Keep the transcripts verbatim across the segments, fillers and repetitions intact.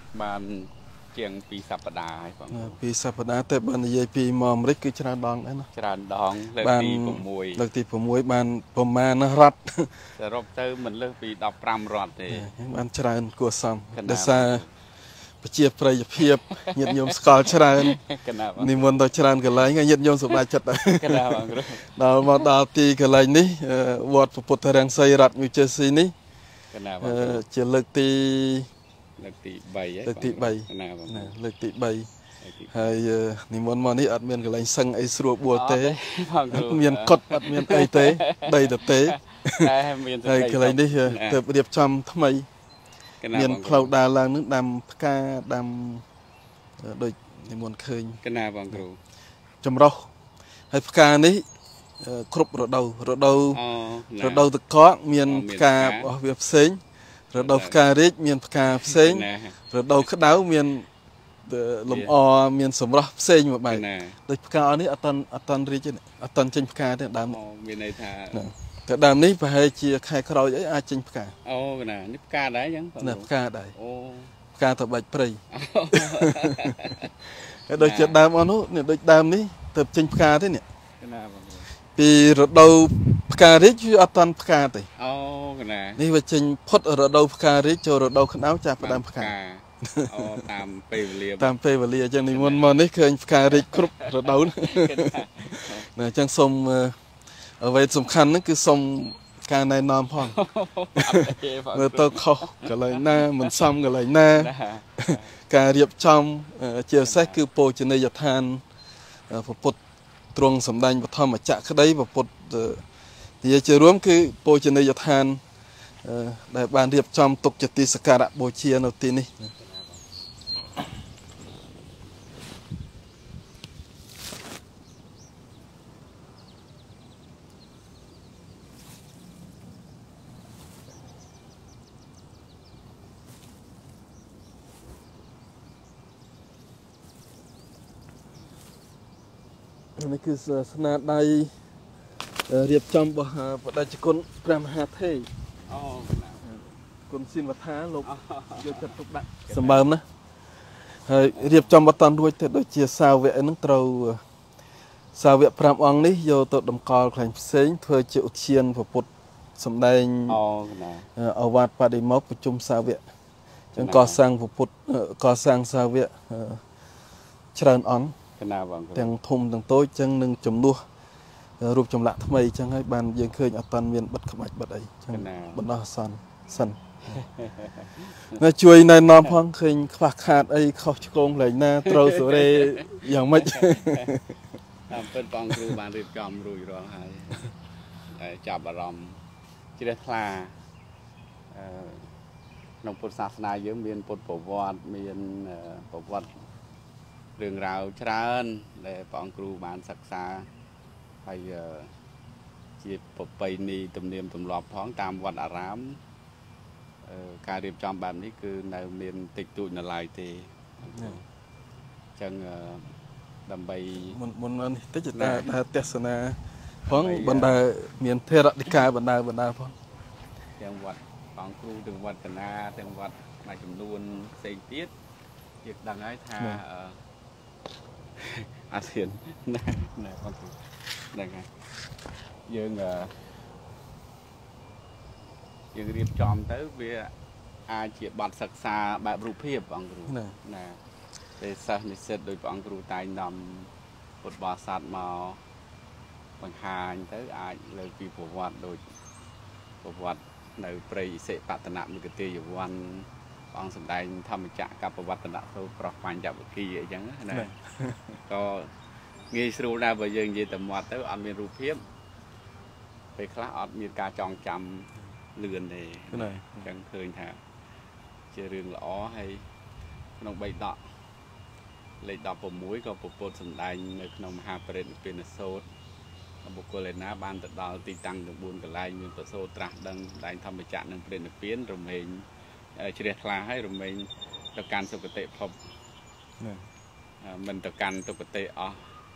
ban chiang pi sập đà hay còn pi sập đàแต่บันยัยปีมอมริกคือชราดองนะชราดองเลิกตีผมมวยเลิกตีผมมวยบานประมาณนะรัฐแต่รอบเตอร์มันเลิกปีดอกปรำรอดเลยบานชราดกัวซ้ำเดซ่าปเจียบประยเพียบหยัดยมสกอลชราดนิมนต์ต่อชราดกันเลยงั้นหยัดยมสบายจัดเรามาดาวตีกันเลยนี่วัดพระพุทธรังไซรัฐนิวเจอร์ซีนี่จะเลิกตีเลิกตีใบเลิกตีใบเลิกตีใบให้นิมนต์มานี่อัดเมียนกันเลยสั่งไอ้สรุปบัวเตะเมียนกดอัดเมียนไอเตะใบเตะเตะให้กันเลยนี่เติบเรียบจำทำไมเมียนคลาวดาลางนึกดำพกาดำโดยนิมนต์เคยกันนาบังครูจำเราให้พกานี้ครบรถเดารถเดารถเดาตะเกาะเมียนพกาเวียบเซ็งรถเดาพกาเริกเมียนพกาเซ็งรถเดาขดาวเมียนลมอเมียนสมรเซ็งแบบไหนโดยพกาอันนี้อัตันอัตันเรียนอัตันเจนพกาเนี่ยดำมีในท่าแต่ดำนี้ไปให้เชียร์ใครเขาจะอาเจนพกาโอ้น่ะนี่พกาได้ยังเนี่ยพกาได้โอ้พกาตะใบปรีโดยเจ็ดดำอันนู้นเนี่ยโดยดำนี้เติบเจนพกาที่เนี่ยปีรถเดาพกาเริกชื่ออัตันพกาติโอ้น่ะนี่ว่าเจนพดรถเดาพกาเริกโจรถเดาขนาวจากประดามพกาตามเปเวลียตามเปเวลียจังนี่มันมันนี่เคยพกาเริกครบรถเดาเนี่ยจังสมเอาไว้สำคัญนั่นคือสมการในนามพ่อเมื่อตัวเขาก็เลยหน้ามันซ้ำก็เลยหน้าการเรียบจำเจียวแซกคือโปรจเนยทานพระพุทธตรงสำแดงปฐมจักรได้พระพุทธที่จะรวมคือโปรจเนยทานได้บานเรียบจำตกจติสการะโบเชียนเอาตีนี้นี่คือศาสนาใดเรียบจำบ่ปฏิจกุลพระมหาเทพกุลสินวัฒน์ลบโยจัดตุกดักสมบูรณ์นะเรียบจำบัตันด้วยแต่โดยเชียสาวเวนึงเตาสาวเวพรามองนี้โยตดมกอลแข่งเซ็งเพื่อจะอุเชียนพระพุทธสมเด็จเอาวัดปฏิมกประชุมสาวเวจังก่อสร้างพระพุทธก่อสร้างสาวเวเชิญอ่อนแต่งทุ่มแต่งโต้จังหนึ่งจมนัวรูปจำละทำไมจังให้บานยังเคยอัตตันเมียนบัดขมัดบัดไอจังบัดน่าสันสันน่าช่วยในน้ำพังเคยขวากขาดไอเขาชโกงไหลหน้าเตาสุเรอย่างไม่เป็นปองครูบานรีบจอมรุยร้องไห้จับอารมณ์จิตคลาหลวงพุทธศาสนาเยอะมีนพุทธประวัติมีนประวัติเรื่องราวชราญได้ปองครูบานศึกษาไปจีบไปนีตำเนียมตำลอบท้องตามวัดอารามการเรียบจำแบบนี้คือในเมียนติดตุนลายเตจังดำใบมันมันมันติดตาเทศนาพ้องบรรดาเมียนเทระดิกาบรรดาบรรดาพ้องจังวัดปองครูถึงวัดกนาจังวัดมาจำนวนเศษติดเรียกดังไอ้ท่าอาเซียนนะนะปองครูได้ไงยังยังเรียบจอมtới vì ai chỉ bật sặc xaแบบรูปเพียบบังครูนะเดชะนิสิตโดยบังครูตายนำบทบาทศาสตร์มาบางหางtới aiเลยปีประวัติโดยประวัติในปริเสปัตนะมิกติอยู่วันบางสัปดาห์ทำจากกับประวัตินะเขาปรับฟังจากวิกีอย่างนั้นนะก็งี้สู้ได้บ่ยังยี่แต่หมดtớiอันมีรูปเพียบไปคลาอดมีการจองจำเรือนเลยจังเคยถามเจริญหล่อให้น้องใบดอกเลยดอกผมมุ้ยก็ปปนสันได้ในขนมหาประเด็นเป็นโซดบุคคลเลยนะบ้านตัดดาวตีตังถึงบุญกับลายมีตัวโซตรัสดังได้ทำไปจากหนึ่งเป็นเปลี่ยนรวมเองเฉลี่ยคลาให้รวมเองต่อการสุกเตะพบมันต่อการสุกเตะอ๋อ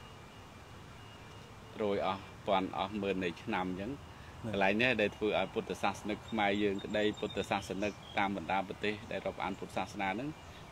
โรยอ๋อตอนอ๋อเมื่อในชนำยังหลายเนี่ยได้ฝึกพุทธศาสนาหมายยืนได้พุทธศาสนาตามบรรดาประเทศได้รับอ่านพุทธศาสนานั้น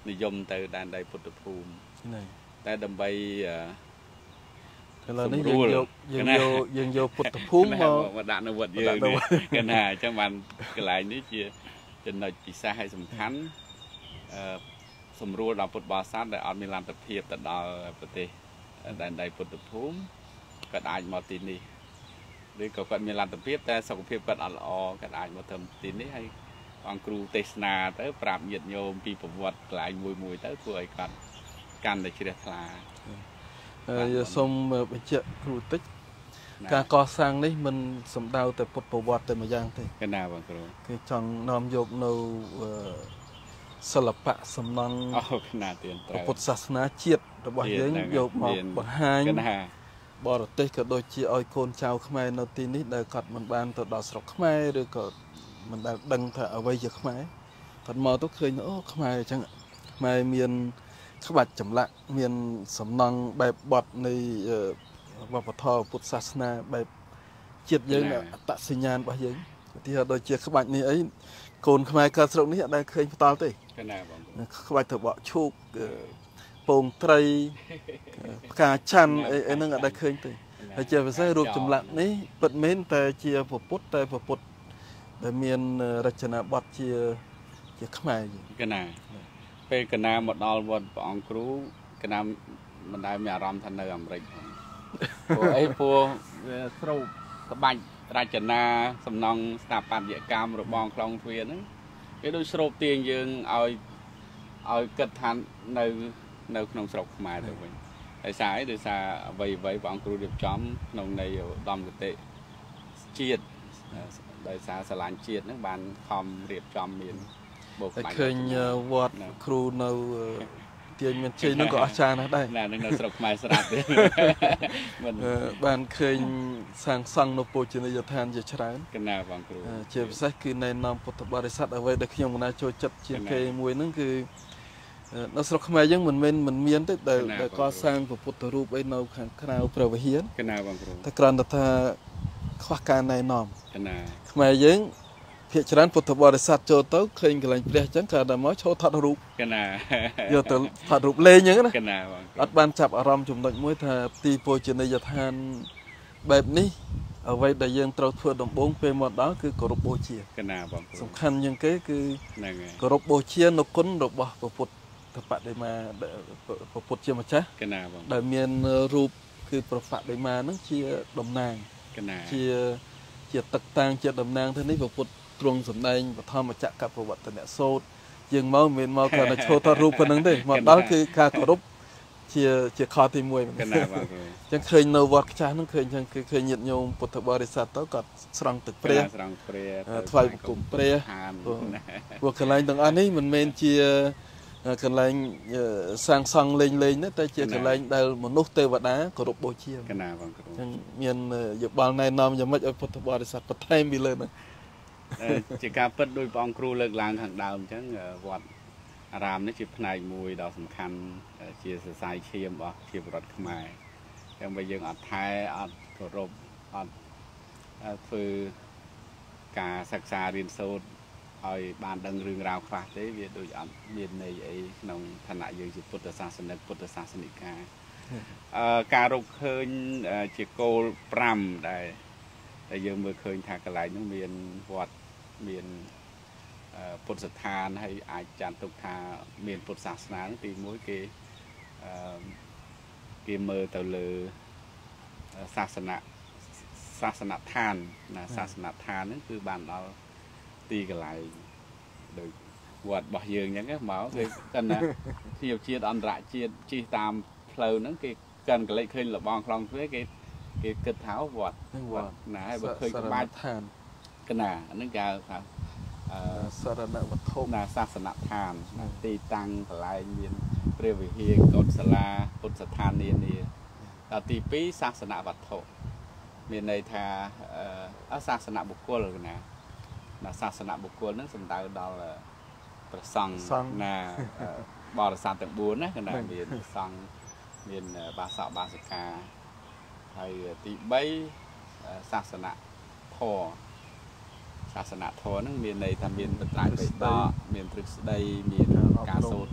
និយមទៅដែនដីពុទ្ធភូមិតែដើម្បីឥឡូវនេះយើងយកយើងយកយើងយកពុទ្ធភូមិមកដាក់នៅវត្តយើងនេះគេណាអញ្ចឹងបានកន្លែងនេះជាចំណុចពិសេសហើយសំខាន់អឺសម្រួលដល់ពុទ្ធបរិស័ទដែលអត់មានលទ្ធភាពទៅដល់ប្រទេសដែនដីពុទ្ធភូមិគាត់អាចមកទីនេះឬក៏គាត់មានលទ្ធភាពតែសុខភាពគាត់អត់ល្អគាត់អាចមកធ្វើទីនេះហើយអង្គគ្រូទេសនាទៅប្រាប់ញាតិញោមពីប្រវត្តិកន្លែងមួយមួយទៅធ្វើឲ្យគាត់កាន់តែជ្រះថ្លាហើយសូមបញ្ជាក់គ្រូតិចការកសាងនេះមិនសំដៅតែពុទ្ធប្រវត្តិតែម្យ៉ាងទេកណាបងគ្រូគឺចង់នាំយកនៅសិល្បៈសំណង់អូកណាទៀតត្រូវពុទ្ធសាសនាជាតិរបស់យើងយកមកបង្ហាញបរទេសក៏ដូចជាឲ្យកូនចៅខ្មែរនៅទីនេះដែលគាត់មិនបានទៅដល់ស្រុកខ្មែរឬក៏មិនដែលដឹងថាអ្វីជាខ្មែរគាត់មកទៅឃើញអូខ្មែរអញ្ចឹងខ្មែរមានក្បាច់ចម្លាក់មានសំណង់បែបបទនៃវប្បធម៌ពុទ្ធសាសនាបែបជាតិយើងអត្តសញ្ញាណរបស់យើងឧទាហរណ៍ដូចជាក្បាច់នេះអីកូនខ្មែរកើតស្រុកនេះអត់ដែលឃើញផ្ទាល់ទេណាបងក្បាច់ទៅបកឈូកពងត្រីផ្កាច័ន្ទអីហ្នឹងអត់ដែលឃើញទេហើយជាពិសេសរូបចម្លាក់នេះពិតមែនតែជាពុទ្ធតែពុទ្ធដែលមានរចនាបថជាជាខ្មែរកណាពេលកណាមកដល់វត្តព្រះអង្គគ្រូកណាមិនដែលមានអារម្មណ៍ថានៅអាមេរិកព្រោះអីព្រោះស្រូបក្បាច់រចនាសំណង់ស្ថាបត្យកម្មរបងខ្លងទ្វារហ្នឹងគេដូចស្រូបទាញយើងឲ្យឲ្យគិតថានៅនៅក្នុងស្រុកខ្មែរទៅវិញហើយសារអីដោយសារអ្វីអ្វីព្រះអង្គគ្រូរៀបចំក្នុងនៃឧត្តមគតិជាតិដោយសារស្រឡាញ់ជាតិហ្នឹងបានខំរៀបចំមានបូកបាច់ឃើញវត្តគ្រូនៅទាញមានជ័យហ្នឹងក៏អស្ចារ្យណាស់ដែរណានៅស្រុកខ្មែរស្រាប់ទេមិនបានឃើញសាងសង់នៅពោជនីយដ្ឋានជាច្រើនកណាបងគ្រូជាពិសេសគឺណែនាំពុទ្ធបរិស័ទអ្វីដែលខ្ញុំមិនណាចូលចិត្តជាងគេមួយហ្នឹងគឺនៅស្រុកខ្មែរយើងមិនមែនមិនមានទេដែលកសាងពុទ្ធរូបអីនៅខាងក្រៅព្រះវិហារកណាបងគ្រូតែគ្រាន់តែថាខ្វះការណែនាំកណាខ្មែរយើងភាគច្រើនពុទ្ធបរិស័ទចូលទៅឃើញកន្លែងព្រះអញ្ចឹងក៏តែមកឈរថតរូបកណាយកទៅថតរូបលេងអញ្ចឹងណាកណាបងអត់បានចាប់អារម្មណ៍ចំណុចមួយថាទីពោជនីយដ្ឋានបែបនេះអ្វីដែលយើងត្រូវធ្វើដំបូងពេលមកដល់គឺគោរពបូជាកណាបងសំខាន់ជាងគេគឺហ្នឹងហើយគោរពបូជានុគុណរបស់ព្រះពុទ្ធបដិមាព្រះពុទ្ធជាម្ចាស់កណាបងដែលមានរូបគឺព្រះបដិមាហ្នឹងជាតំណាងកណាជាជាទឹកតាំងជាតំណាងទៅនេះព្រះពុទ្ធទ្រង់សម្ដែងបឋមចក្រប្រវត្តិនៈសូត្រយើងមកមិនមែនមកគ្រាន់តែឈរថតរូបប៉ុណ្្នឹងទេមកដល់គឺការគោរពជាជាខទីមួយកណាបងគ្រូអញ្ចឹងឃើញនៅវត្តខ្ចាស់ហ្នឹងឃើញអញ្ចឹងគឺឃើញញាតិញោមពុទ្ធបរិស័ទទៅគាត់ស្រង់ទឹកព្រះស្រង់ព្រះថ្វាយបង្គំព្រះព្រោះកន្លែងទាំងអស់នេះមិនមែនជាកន្លែងសាងសង់លេងលេងទេតែជាកន្លែងដែលមនុស្សទេវតាគោរពបូជាកណាបងគ្រូអញ្ចឹងមានយោបល់ណែនាំយ៉ាងម៉េចឲ្យពុទ្ធបរិស័ទបន្ថែមពីលើហ្នឹងជាការពិតដោយព្រះអង្គគ្រូលើកឡើងខាងដើមអញ្ចឹងវត្តអារាមនេះជាផ្នែកមួយដ៏សំខាន់ជាសរសៃឈាមរបស់ជាប្រវត្តិខ្មែរតែបើយើងអត់ថែអត់គោរពអត់ធ្វើការសិក្សារៀនសូត្រឲ្យបានដឹងរឿងរ៉ាវខ្លះទេវាដូចអត់មានន័យអីក្នុងឋានៈយើងជាពុទ្ធសាសនិកពុទ្ធសាសនិកាអឺការរកឃើញជាគោលប្រាំដែលតែយើងមើលឃើញថាកន្លែងនោះមានវត្តមានពុទ្ធស្ថានហើយអាចចាត់ទុកថាមានពុទ្ធសាសនាទីមួយគេអឺគេមើលទៅលើសាសនាសាសនដ្ឋានណាសាសនដ្ឋានហ្នឹងគឺបានដល់ទីកន្លែងដូចវត្តរបស់យើងអញ្ចឹងមកគេគាត់ណាភាពជាតិអន្តរជាតិជិះតាមផ្លូវហ្នឹងគេកាន់កលេចឃើញលបងខ្លងទ្វារគេគេគិតថាវត្តវត្តណាហើយបើឃើញក្បាច់ឋានកណាហ្នឹងគេហៅថាអឺសារណវត្ថុណាសាសនដ្ឋានទីតាំងកន្លែងមានព្រះវិហារកុដិសាលាពុទ្ធស្ថាននានាដល់ទីពីរសាសនវត្ថុមានន័យថាអឺសាសនបុគ្គលណាណាសាសនបុគ្គលហ្នឹងសំដៅដល់ព្រះសង្ឃណាបរិស័ទទាំងបួនណាកណ្ដាលមានសង្ឃមានបាសកបាសិកាហើយទីបីសាសនធម៌សាសនធម៌ហ្នឹងមានន័យថាមានបត្រៃបិដកមានទ្រឹស្ដីមានការសូត្រធម៌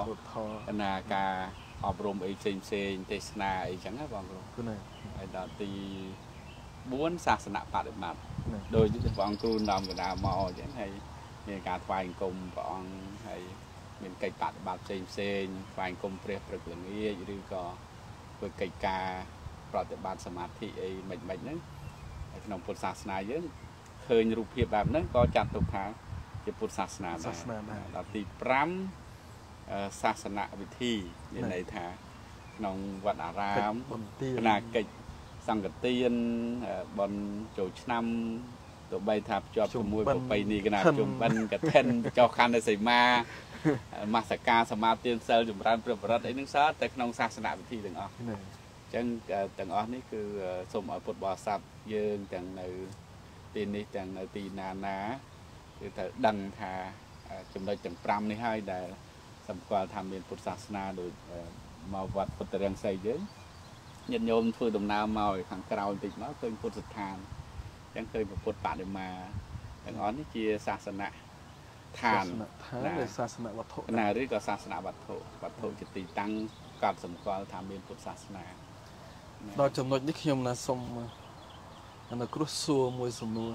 កណាការអប់រំអីផ្សេងផ្សេងទេសនាអីចឹងណាបងគ្រូណាហើយដល់ទីបួនសាសនាបដិបត្តិដោយព្រះអង្គគ្រូនាំកណ្ដាលមកអញ្ចឹងហើយមានការថ្វាយអង្គមព្រះអង្គហើយមានកិច្ចបដិបត្តិផ្សេងផ្សេងថ្វាយអង្គមព្រះព្រឹកល្ងាចឬក៏ធ្វើកិច្ចការប្រតិបត្តិសមាធិអីមិនមិនហ្នឹងហើយក្នុងពុទ្ធសាសនាយើងឃើញរូបភាពបែបហ្នឹងក៏ចាត់ទុកថាជាពុទ្ធសាសនាដែរដល់ទីប្រាំសាសនវិធីមានន័យថាក្នុងវត្តអារាមគណៈកិច្ចសង្ឃទានបន់ចូលឆ្នាំទោះបីថាភ្ជាប់ជាមួយប្រពៃណីគណៈជុំបិណ្ឌកឋិនចុះខណ្ឌសីមាមសកាសមាទានសិលចម្រើនព្រះបរិត្តអីហ្នឹងសតែក្នុងសាសនវិធីទាំងអស់អញ្ចឹងទាំងអស់នេះគឺសូមឲ្យពុទ្ធបរិស័ទយើងទាំងនៅទីនេះទាំងនៅទីណាណាគឺត្រូវដឹងថាចំណុចទាំងប្រាំនេះហើយដែលសម្គាល់ថាមានពុទ្ធសាសនាដូចមកវត្តពុទ្ធរាំងសីយើងញាតិញោមធ្វើដំណើរមកខាងក្រៅបន្តិចមកឃើញពុទ្ធស្ថានអញ្ចឹងឃើញពុទ្ធបដិមាទាំងអស់នេះជាសាសនៈឋាននៃសាសនវត្ថុណាឬក៏សាសនវត្ថុវត្ថុជាទីតាំងកត់សម្គាល់ថាមានពុទ្ធសាសនាដល់ចំណុចនេះខ្ញុំណាសូមអានគ្រោះសួរមួយសំណួរ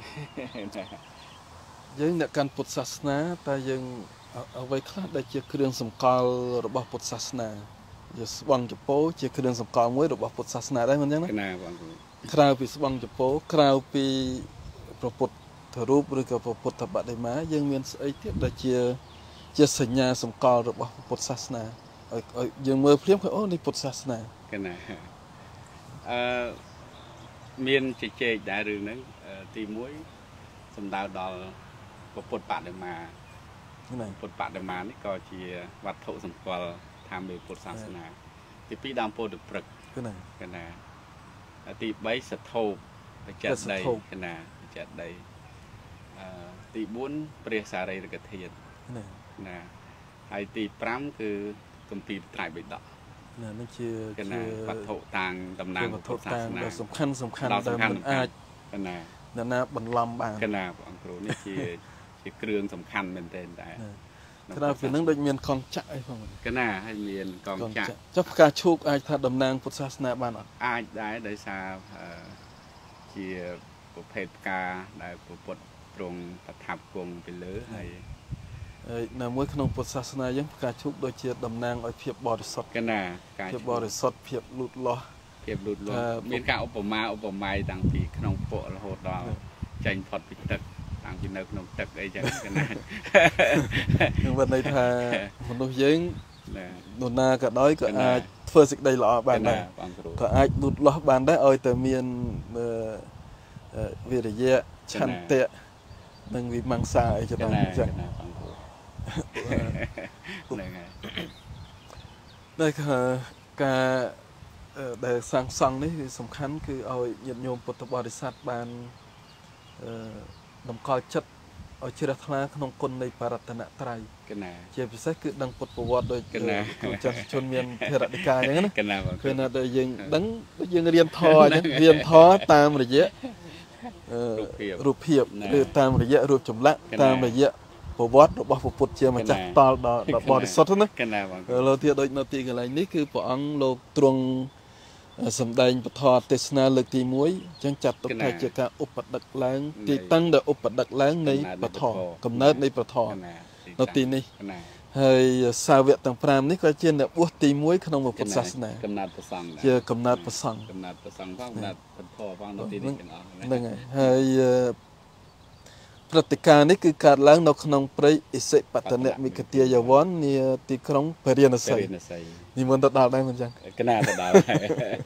យើងអ្នកកាន់ពុទ្ធសាសនាតែយើងអ្វីខ្លះដែលជាគ្រឿងសម្គាល់របស់ពុទ្ធសាសនាជាស្បង់ចពោជាគ្រឿងសម្គាល់មួយរបស់ពុទ្ធសាសនាដែរមិនអញ្ចឹងណាណាបងគ្រូក្រៅពីស្បង់ចពោក្រៅពីព្រះពុទ្ធរូបឬក៏ព្រះពុទ្ធបដិមាយើងមានស្អីទៀតដែលជាជាសញ្ញាសម្គាល់របស់ពុទ្ធសាសនាឲ្យយើងមើលព្រាមឃើញអូនេះពុទ្ធសាសនាកណាអឺមានជជែកដែររឿងហ្នឹងទីមួយសំដៅដល់ព្រះពុទ្ធបដិមាពុទ្ធបដិមានេះក៏ជាវត្ថុសម្គាល់ថាមានពុទ្ធសាសនាទីពីរដើមពោធិព្រឹក្សគឺណាកណាទីបីសធោបចេតដីកណាចេតដីអឺទីបួនព្រះសារីរិកធាតុណាណាហើយទីប្រាំគឺគម្ពីរត្រៃបិដកណានេះជាកណាវត្ថុតាំងតំណាងពុទ្ធសាសនាសំខាន់សំខាន់ដែលមិនអាចកណានរណាបន្លំបានកណាបងគ្រូនេះជាជាគ្រឿងសំខាន់មែនទែនដែរក្រៅពីនឹងដូចមានកងចាក់អីផងកណាហើយមានកងចាក់ចុះផ្កាឈូកអាចថាតំណាងពុទ្ធសាសនាបានអត់អាចដែរដោយសារជាប្រភេទផ្កាដែលពុទ្ធទ្រង់ប្រថាប់គង់ពីលើហើយហើយនៅមួយក្នុងពុទ្ធសាសនាយើងផ្កាឈូកដូចជាតំណាងឲ្យភាពបរិសុទ្ធកណាភាពបរិសុទ្ធភាពលូតលាស់ភាពលូតលាស់មានការឧបមាឧបមាតាំងពីក្នុងពករហូតដល់ចេញផុតពីទឹកតាំងពីនៅក្នុងទឹកអីចឹងកណានឹងមានន័យថាមនុស្សយើងនរណាក៏ដោយក៏អាចធ្វើសេចក្តីល្អបានដែរក៏អាចលូតលាស់បានដែរឲ្យតែមានវិរិយៈឆន្ទៈនិងវិមង្សាអីច្រើនចឹងហ្នឹងហើយដែលការដែលសាងសង់នេះគឺសំខាន់គឺឲ្យញាតិញោមពុទ្ធបរិស័ទបានតម្កល់ចិត្តឲ្យជ្រះថ្លាក្នុងគុណនៃបរតនត្រ័យកណាជាពិសេសគឺដឹងពុទ្ធប្រវត្តិដូចគ្រូចាស់ជនមានធរណិកាអញ្ចឹងណាកណាគឺណាដែលយើងដឹងយើងរៀនធម៌អញ្ចឹងរៀនធម៌តាមរយៈរូបភាពឬតាមរយៈរូបចម្លាក់តាមរយៈប្រវត្តិរបស់ពុទ្ធជាម្ចាស់តល់ដល់បរិសុទ្ធណាកណាបងលោកទៀតដូចនៅទីកន្លែងនេះគឺព្រះអង្គលោកទ្រង់សម្ដែងពធទេសនាលើកទីមួយអញ្ចឹងចាត់ទុកថាជាការឧបដឹកឡើងទីតាំងដែលឧបដឹកឡើងនៃពធកំណើតនៃពធនៅទីនេះហើយសាវកទាំងប្រាំនេះក៏ជាអ្នកបួសទីមួយក្នុងពុទ្ធសាសនាកំណើតប្រសង្ឃជាកំណើតប្រសង្ឃកំណើតប្រសង្ឃផងកំណើតពធផងនៅទីនេះទាំងអស់ហ្នឹងហើយហើយព្រឹត្តិការណ៍នេះគឺកើតឡើងនៅក្នុងព្រៃអិសិបតនមិគទាយវ័ននាទីក្រុងពរិណស័យនិមន្តទៅដល់ដែរមិនចឹងកណាទៅដល់ហើយ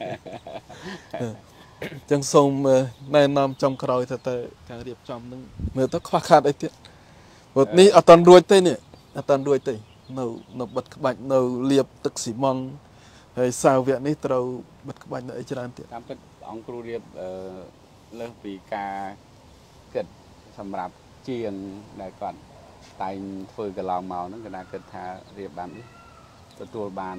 ចឹងសូមណែនាំចំក្រោយទៅទៅការរៀបចំនឹងមើលទៅខ្វះខាតអីទៀតព្រោះនេះអត់តាន់រួចទេនេះអត់តាន់រួចទេនៅនៅបិទក្បាច់នៅលាបទឹកស៊ីម៉ង់ហើយសាវកនេះត្រូវបិទក្បាច់នៅអីច្រើនទៀតតាមពិតអង្គគ្រូរៀបលើសពីការគិតសម្រាប់ជាងដែលគាត់តែងធ្វើកន្លងមកហ្នឹងគេថាគិតថារៀបបាននេះទទួលបាន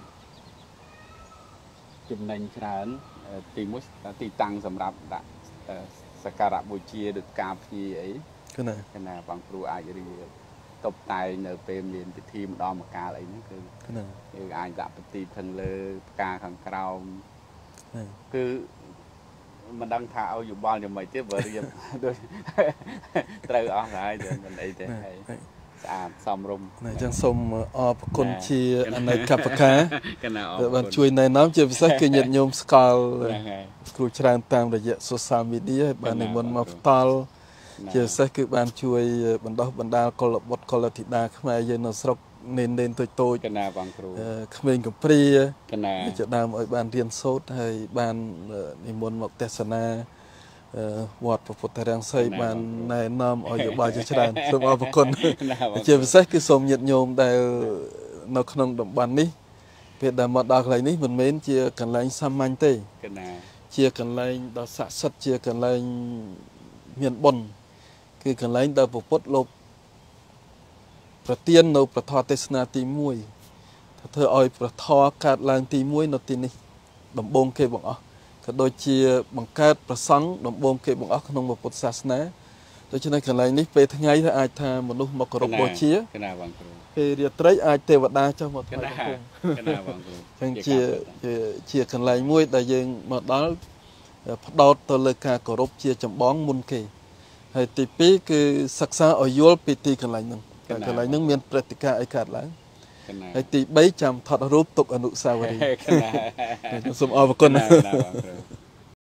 ចំណេញច្រើនទីមួយទីតាំងសម្រាប់ដាក់សក្ការៈបូជាដូចការភ្ញីអីគឺណាគឺណាបងគ្រូអាចរៀបតបតែងនៅពេលមានពិធីម្ដងម្កាលអីហ្នឹងគឺយើងអាចដាក់ប្រទីបខាងលើផ្កាខាងក្រោមគឺមិនដឹងថាឲ្យយោបល់យ៉ាងម៉េចទេបើរៀបដូចត្រូវអស់ហើយមិនអីទេហើយស្អាតសមរម្យអញ្ចឹងសូមអរគុណជាអនុកប្បការបានជួយណែនាំជាពិសេសគឺញាតិញោមស្កល់គ្រូច្រើនតាមរយៈ social media បាននិមន្តមកផ្ដល់ជាពិសេសគឺបានជួយបណ្ដោះបណ្ដាលកុលបុត្រកុលធីតាខ្មែរយើងនៅស្រុកនេននេនតូចតូចកណាបងគ្រូក្មេងកំព្រាកណាជាដើមឲ្យបានរៀនសូត្រហើយបាននិមន្តមកទេសនាវត្តពុទ្ធរាំងសីបានណែនាំឲ្យយោបល់ជាច្រើនសូមអរគុណជាពិសេសគឺសូមញាតិញោមដែលនៅក្នុងតំបន់នេះពេលដែលមកដល់កន្លែងនេះមិនមែនជាកន្លែងសាមញ្ញទេកណាជាកន្លែងដ៏ស័ក្តិសិទ្ធិជាកន្លែងមានបុណ្យគឺកន្លែងដែលពុទ្ធលោកប្រទាននៅប្រធរទេសនាទីមួយថាធ្វើឲ្យប្រធរកើតឡើងទីមួយនៅទីនេះដំបូងគេបងអស់ក៏ដូចជាបង្កើតប្រសង់ដំបូងគេបងអស់ក្នុងពុទ្ធសាសនាដូច្នេះកន្លែងនេះពេលថ្ងៃថាអាចថាមនុស្សមកគោរពបូជាកណាបងគ្រូពេលរាត្រីអាចទេវតាចុះមកថ្វាយបង្គំកណាបងគ្រូចឹងជាជាកន្លែងមួយដែលយើងមកដល់ផ្ដោតទៅលើការគោរពជាចម្បងមុនគេហើយទីពីរគឺសិក្សាឲ្យយល់ពីទីកន្លែងហ្នឹងកន្លែងហ្នឹងមានព្រឹត្តិការណ៍អីកើតឡើងហើយទីបីចាំថតរូបទុកអនុស្សាវរីយ៍សូមអរគុណ